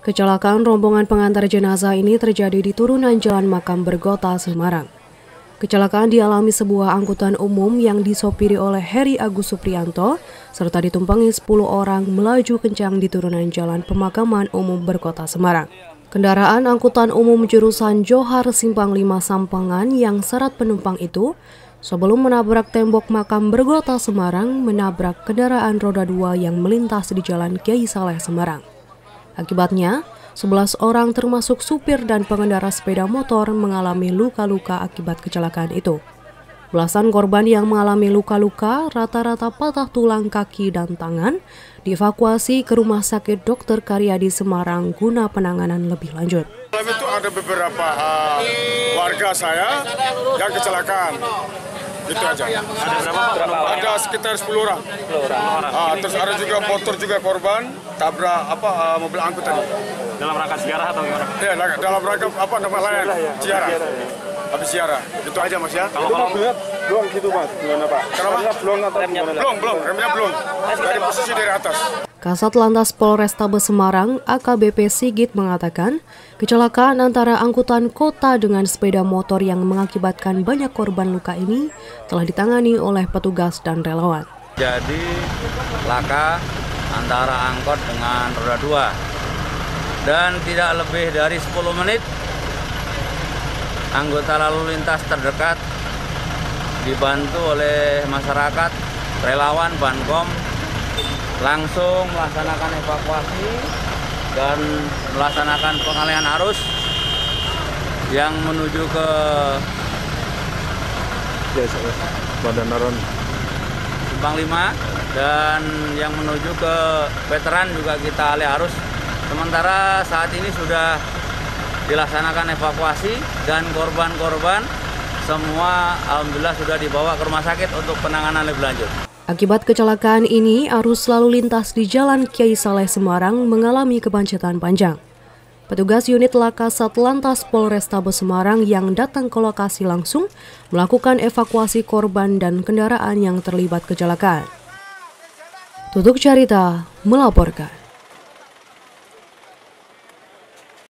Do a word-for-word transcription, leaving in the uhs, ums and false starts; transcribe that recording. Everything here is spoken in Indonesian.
Kecelakaan rombongan pengantar jenazah ini terjadi di turunan Jalan Makam Bergota, Semarang. Kecelakaan dialami sebuah angkutan umum yang disopiri oleh Heri Agus Supriyanto serta ditumpangi sepuluh orang melaju kencang di turunan Jalan Pemakaman Umum Bergota, Semarang. Kendaraan angkutan umum jurusan Johar Simpang lima Sampangan yang syarat penumpang itu sebelum menabrak tembok makam Bergota, Semarang menabrak kendaraan roda dua yang melintas di Jalan Kiai Saleh, Semarang. Akibatnya, sebelas orang termasuk supir dan pengendara sepeda motor mengalami luka-luka akibat kecelakaan itu. Belasan korban yang mengalami luka-luka, rata-rata patah tulang kaki dan tangan, dievakuasi ke Rumah Sakit Dokter Karyadi Semarang guna penanganan lebih lanjut. Itu ada beberapa uh, warga saya yang kecelakaan. Itu aja. Ada berapa? Ada sekitar sepuluh orang. sepuluh orang. Uh, terus ada juga motor juga korban tabrak apa uh, mobil angkutan. Dalam rangka ziarah atau gimana? Ya, dalam rangka apa nama lain? Ziarah. Habis ziarah. Itu aja Mas ya. Kalau kalau belum gitu Mas, gimana Pak? Remnya belum atau remnya belum, belum, remnya belum. Dari posisi dari atas. Kasat Lantas Polrestabes Semarang A K B P Sigit mengatakan, kecelakaan antara angkutan kota dengan sepeda motor yang mengakibatkan banyak korban luka ini telah ditangani oleh petugas dan relawan. Jadi laka antara angkot dengan roda dua dan tidak lebih dari sepuluh menit anggota lalu lintas terdekat dibantu oleh masyarakat, relawan, Bankom langsung melaksanakan evakuasi dan melaksanakan pengalihan arus yang menuju ke Bandanaron Simpang lima dan yang menuju ke Veteran juga kita alih arus. Sementara saat ini sudah dilaksanakan evakuasi dan korban-korban semua alhamdulillah sudah dibawa ke rumah sakit untuk penanganan lebih lanjut. Akibat kecelakaan ini, arus lalu lintas di Jalan Kiai Saleh Semarang mengalami kemacetan panjang. Petugas unit laka Satlantas Polrestabes Semarang yang datang ke lokasi langsung melakukan evakuasi korban dan kendaraan yang terlibat kecelakaan. Tutuk Carita melaporkan.